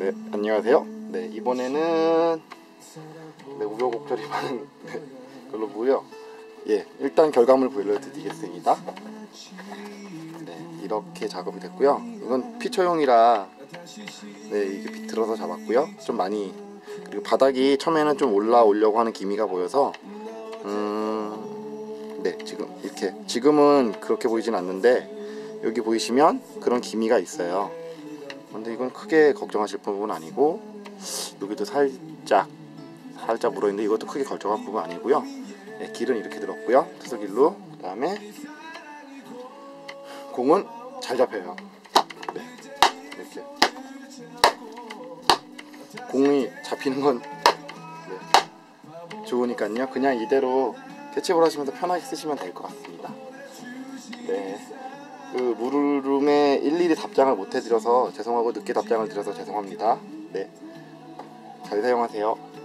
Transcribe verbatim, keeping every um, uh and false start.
네, 안녕하세요. 네, 이번에는 네, 우여곡절이 많은 네, 걸로 보고요. 예, 일단 결과물 보여드리겠습니다. 네, 이렇게 작업이 됐고요. 이건 피처용이라 네, 이게 비틀어서 잡았고요. 좀 많이, 그리고 바닥이 처음에는 좀 올라오려고 하는 기미가 보여서 음, 네, 지금 이렇게 지금은 그렇게 보이진 않는데 여기 보이시면 그런 기미가 있어요. 근데 이건 크게 걱정하실 부분은 아니고, 여기도 살짝 살짝 물어있는데 이것도 크게 걱정할 부분 아니고요. 네, 길은 이렇게 들었고요. 투석일로. 그 다음에 공은 잘 잡혀요. 네, 이렇게 공이 잡히는 건 네, 좋으니까요. 그냥 이대로 캐치볼 하시면서 편하게 쓰시면 될 것 같습니다. 네, 그 무르름에 일일이 답장을 못 해드려서 죄송하고, 늦게 답장을 드려서 죄송합니다. 네, 잘 사용하세요.